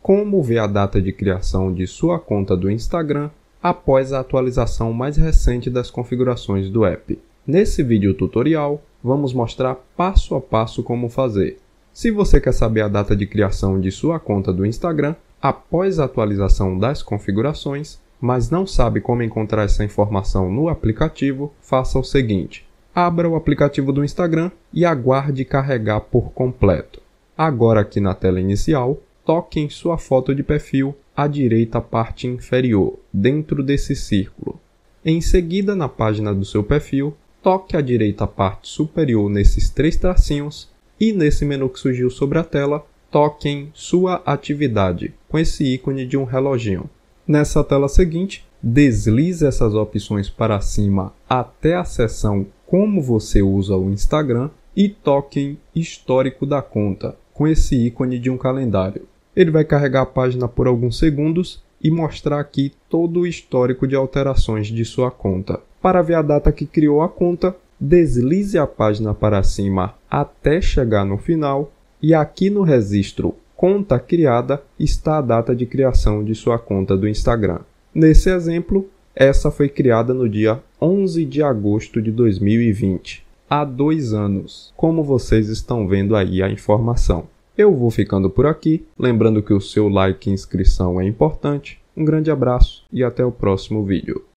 como ver a data de criação de sua conta do Instagram após a atualização mais recente das configurações do app. Nesse vídeo tutorial, vamos mostrar passo a passo como fazer. Se você quer saber a data de criação de sua conta do Instagram após a atualização das configurações, mas não sabe como encontrar essa informação no aplicativo, faça o seguinte: abra o aplicativo do Instagram e aguarde carregar por completo. Agora aqui na tela inicial, toque em sua foto de perfil à direita parte inferior, dentro desse círculo. Em seguida, na página do seu perfil, toque à direita parte superior nesses 3 tracinhos e nesse menu que surgiu sobre a tela, toque em Sua Atividade, com esse ícone de um reloginho. Nessa tela seguinte, deslize essas opções para cima até a seção Como você usa o Instagram e toque em Histórico da conta, com esse ícone de um calendário. Ele vai carregar a página por alguns segundos e mostrar aqui todo o histórico de alterações de sua conta. Para ver a data que criou a conta, deslize a página para cima até chegar no final e aqui no registro Conta Criada está a data de criação de sua conta do Instagram. Nesse exemplo, essa foi criada no dia 11 de agosto de 2020, há 2 anos, como vocês estão vendo aí a informação. Eu vou ficando por aqui, lembrando que o seu like e inscrição é importante. Um grande abraço e até o próximo vídeo.